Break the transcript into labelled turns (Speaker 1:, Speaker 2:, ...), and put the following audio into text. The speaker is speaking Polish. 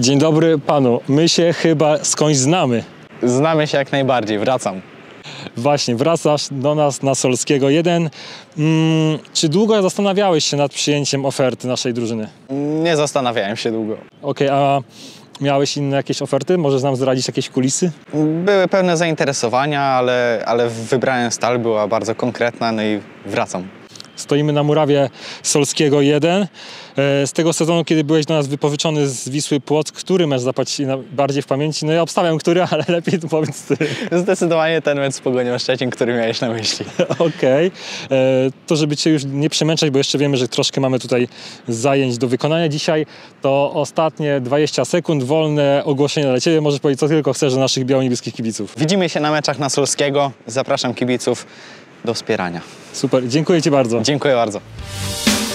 Speaker 1: Dzień dobry panu. My się chyba skądś znamy.
Speaker 2: Znamy się jak najbardziej, wracam.
Speaker 1: Właśnie, wracasz do nas na Solskiego 1. Czy długo zastanawiałeś się nad przyjęciem oferty naszej drużyny?
Speaker 2: Nie zastanawiałem się długo.
Speaker 1: Okej, a miałeś inne jakieś oferty? Możesz nam zdradzić jakieś kulisy?
Speaker 2: Były pełne zainteresowania, ale wybrałem Stal, była bardzo konkretna, no i wracam.
Speaker 1: Stoimy na murawie Solskiego 1. Z tego sezonu, kiedy byłeś do nas wypożyczony z Wisły Płock, który mecz zapadł ci bardziej w pamięci? No ja obstawiam który, ale lepiej to powiedz ty.
Speaker 2: Zdecydowanie ten mecz z Pogonią Szczecin, który miałeś na myśli.
Speaker 1: Okej. To żeby cię już nie przemęczać, bo jeszcze wiemy, że troszkę mamy tutaj zajęć do wykonania dzisiaj, to ostatnie 20 sekund, wolne ogłoszenie dla ciebie. Możesz powiedzieć, co tylko chcesz do naszych biało-niebieskich kibiców.
Speaker 2: Widzimy się na meczach na Solskiego. Zapraszam kibiców do wspierania.
Speaker 1: Super, dziękuję ci bardzo.
Speaker 2: Dziękuję bardzo.